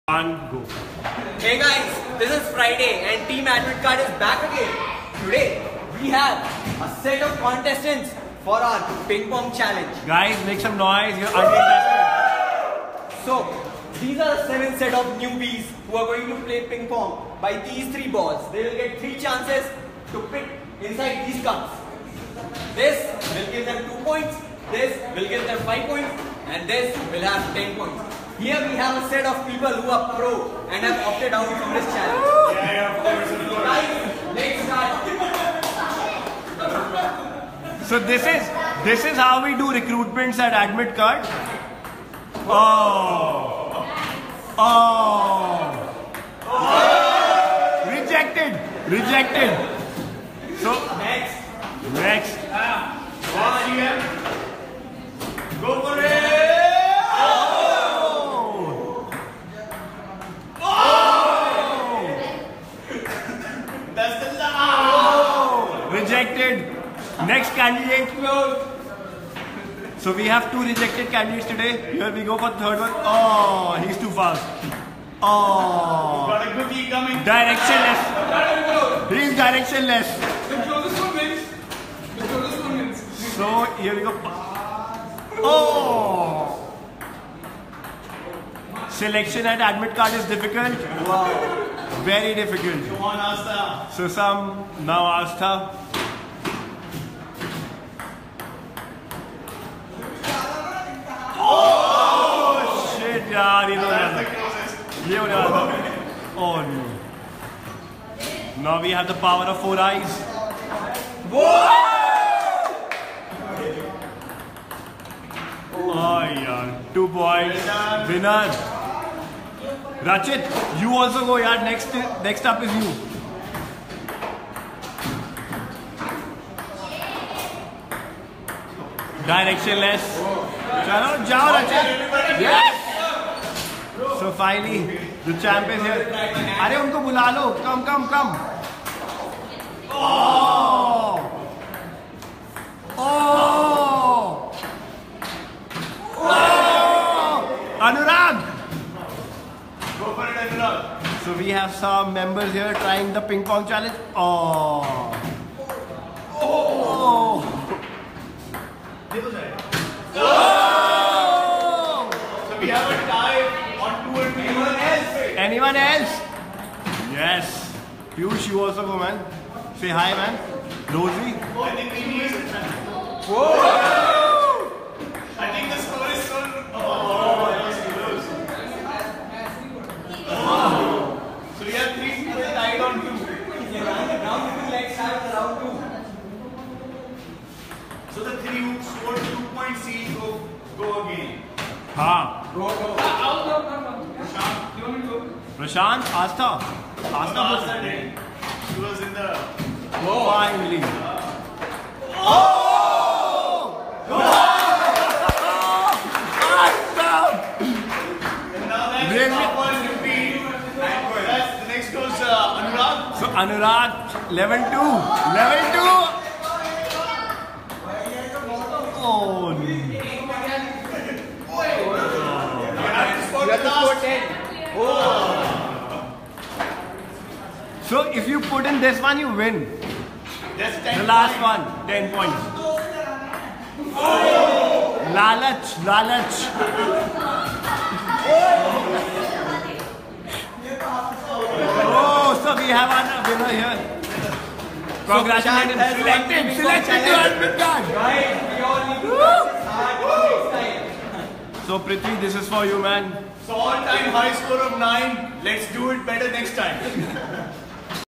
Go. Hey guys, this is Friday and Team AdmitKard is back again. Today we have a set of contestants for our ping pong challenge. Guys, make some noise. You're underinterested. So these are the 7 set of newbies who are going to play ping pong by these 3 balls. They will get 3 chances to pick inside these cups. This will give them 2 points, this will give them 5 points, and this will have 10 points. Here we have a set of people who are pro and have opted out from this challenge. Yeah, of course. Guys, let's start. So this is how we do recruitments at AdmitKard. Oh. Rejected. So next. Go for it. Rejected. Next candidate. So we have 2 rejected candidates today. Here we go for the 3rd one. Oh, he's too fast. Oh. Got a cookie coming. Directionless. He's directionless. The closest one wins. The closest one wins. So here we go. Oh. Selection at AdmitKard is difficult. Wow. Very difficult. Come on, Asta. So now Asta. Oh shit, yaar, ये तो That's the closest. ये होने वाला था. Oh no. Now we have the power of 4 eyes. Oh yaar, 2 points. Winner. Rachit, you also go yaar. Next up is you. Directionless. Chalo, jao Rachit. Yes. So finally, the champ is here. अरे उनको बुला लो. Come. Oh. Anurag. Go for it, Anurag. So we have some members here trying the ping pong challenge. Oh. So we have a tie on 2 and 3. Anyone else? Yes. Piyush, you also go, man. Say hi, man. Rosie. I think we need. I think the score is still. Oh, that was close. So we have 3 people tied on 2. Let's start the round 2. So the 3 who scored 2 points each go again. Ha. Go. Prashant, you want me to go? Prashant, Asta. Asta did. She was in the. Finally. And now that's top one repeat. That's the next goes Anurag. So Anurag, level 2. Oh no. You have to score 10. So if you put in this one, you win. That's 10. The last one, 10 points. Lalach. Oh, so we have a winner here. Congratulations. Selected to AdmitKard. Guys, we all need to start next time. So Prithvi, this is for you, man. So all-time high score of 9. Let's do it better next time.